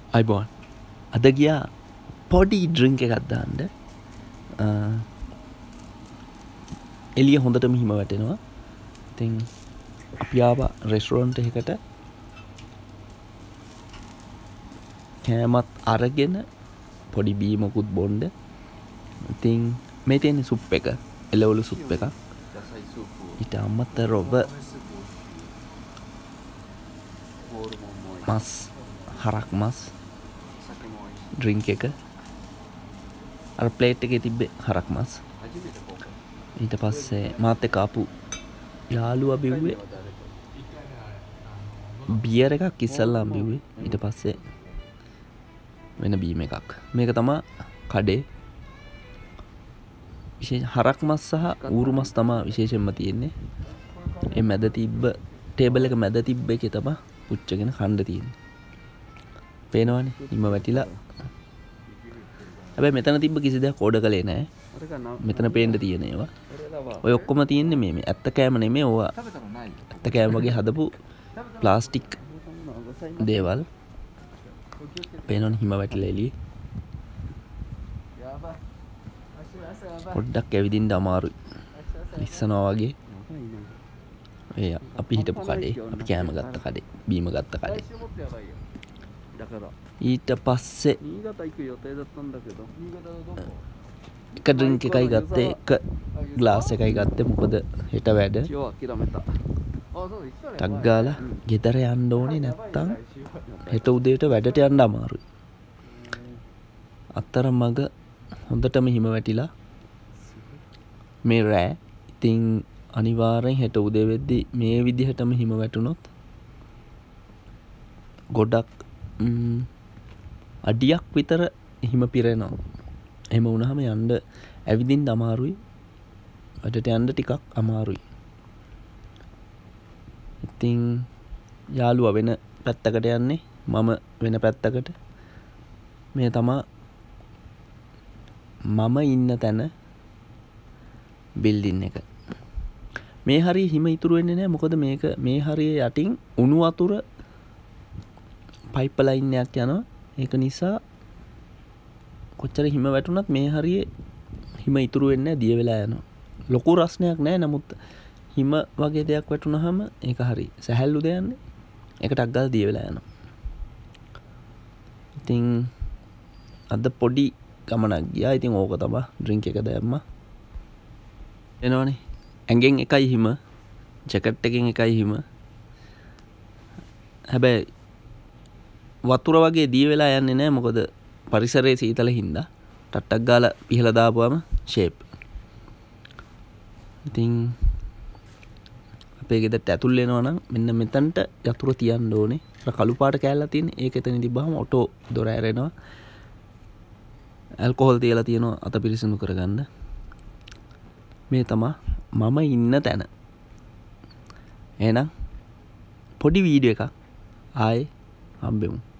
අයිබෝන් අද ගියා පොඩි ඩ්‍රින්ක් එකක් දාන්න එළිය හොඳටම හිම වැටෙනවා. ඉතින් අපි ආවා රෙස්ටොරන්ට් එකකට කෑමත් අරගෙන පොඩි බීමකුත් බොන්න. ඉතින් මේ තියෙන සුප් එක එළවලු සුප් එකක්. ඊට අමතරව මස් හරක් මස් ඩ්‍රින්ක් එක අර ප්ලේට් එකේ තිබ්බේ හරක් මස්. ඊට පස්සේ මාත් එක්ක ආපු යාළුවා බිව්වේ බියර් එකක් ඉස්සල්ලාම බිව්වේ. ඊට පස්සේ වෙන බීම එකක්. මේක තමයි කඩේ විශේෂ හරක් මස් සහ ඌරු මස් තමයි විශේෂයෙන්ම තියෙන්නේ. ඒ මැද තිබ්බ ටේබල් එක මැද තිබ්බ එකේ තමයි පුච්චගෙන කන්න තියෙන්නේ. පේනවනේ හිම වැටිලා. හැබැයි මෙතන තිබ්බ කිසි දෙයක් ඕඩර් කළේ නැහැ. මෙතන පේන්න තියෙන ඒවා. ඔය ඔක්කොම තියෙන්නේ මේ ඇත්ත කෑම නෙමෙයි. ඕවා ඇත්ත කෑම වගේ හදපු ප්ලාස්ටික් දේවල්. පේනවනේ හිම වැටිලා එළියේ. පොඩ්ඩක් ඇවිදින්න අමාරුයි. ලිස්සනවා වගේ. ඒ අපි හිටපු කඩේ අපි කෑම ගත්ත කඩේ බීම ගත්ත කඩේ. ඊට පස්සේ එක ඩ්‍රින්ක් එකයි ගත්තේ එක ග්ලාස් එකයි ගත්තේ මොකද හෙට වැඩ ටක් ගාලා ගෙදර යන්න ඕනේ නැත්තම් හෙට උදේට වැඩට යන්න අමාරුයි. අතරමඟ හොඳටම හිම වැටිලා මේ රෑ. ඉතින් අනිවාර්යෙන් හෙට උදේ වෙද්දි මේ විදිහටම හිම වැටුනොත් ගොඩක් අඩියක් විතර හිම පිරෙනවා. එහෙම වුණාම යන්න ඇවිදින්න අමාරුයි. වැඩට යන්න ටිකක් අමාරුයි. ඉතින් යාළුවා වෙන පැත්තකට යන්නේ මම වෙන පැත්තකට. මේ තමයි මම ඉන්න තැන බිල්ඩින් එක. මේ හරිය හිම ඉතුරු වෙන්නේ නැහැ. මොකද මේක මේ හරිය යටින් උණු වතුර පයිප් ලයින් එකක් යනවා. ඒක නිසා කොච්චර හිම වැටුණත් මේ හරියේ හිම ඉතුරු වෙන්නේ නැහැ. දිය වෙලා යනවා. ලොකු රස්නයක් නැහැ. නමුත් හිම වගේ දෙයක් වැටුනහම ඒක හරි සැහැල්ලු දෙයන්නේ. ඒකට අග්ගල් දිය වෙලා යනවා. ඉතින් අද පොඩි ගමනක් ගියා. ඉතින් ඕක තමයි ඩ්‍රින්ක් එක දැම්මා. එනවනේ ඇඟෙන් එකයි හිම, ජැකට් එකෙන් එකයි හිම. හැබැයි වතුර වගේ දිය වෙලා යන්නේ නැහැ. මොකද පරිසරයේ සීතල හින්දා ටට්ටක් ගාලා පිහලා දාපුවම ෂේප්. ඉතින් අපේ ගෙදරට ඇතුල් වෙනවා නම් මෙන්න මෙතනට යතුරු තියන්න ඕනේ. අර කළු පාට කෑල්ලක් තියෙන. ඒක එතන තිබ්බහම ඔටෝ දොර ඇරෙනවා. ඇල්කොහොල් තියලා තියෙනවා අත පිරිසිදු කරගන්න. මේ තමයි මම ඉන්න තැන. එහෙනම් පොඩි වීඩියෝ එකක් ආයේ හම්බෙමු.